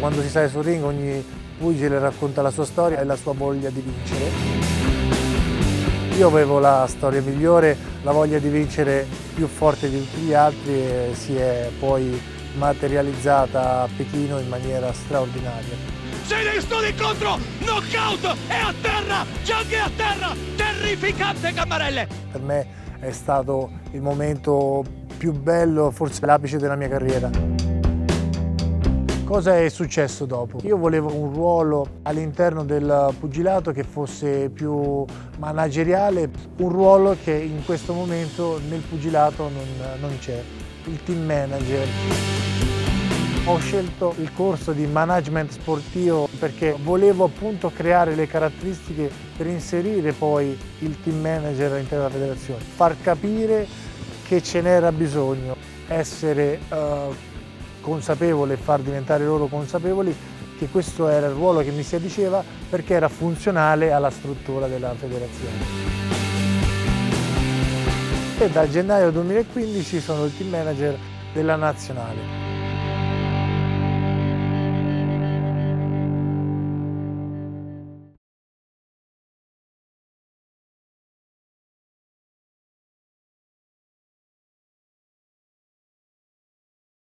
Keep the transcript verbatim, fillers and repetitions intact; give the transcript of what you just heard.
Quando si sale sul ring ogni pugile racconta la sua storia e la sua voglia di vincere. Io avevo la storia migliore, la voglia di vincere più forte di tutti gli altri e si è poi materializzata a Pechino in maniera straordinaria. Sinistro d'incontro, knockout, è a terra, Gianni è a terra, terrificante Cammarelle. Per me è stato il momento più bello, forse l'apice della mia carriera. Cosa è successo dopo? Io volevo un ruolo all'interno del pugilato che fosse più manageriale, un ruolo che in questo momento nel pugilato non, non c'è, il team manager. Ho scelto il corso di management sportivo perché volevo appunto creare le caratteristiche per inserire poi il team manager all'interno della federazione, far capire che ce n'era bisogno, essere uh, consapevole e far diventare loro consapevoli che questo era il ruolo che mi si adiceva perché era funzionale alla struttura della federazione. E da gennaio duemilaquindici sono il team manager della nazionale.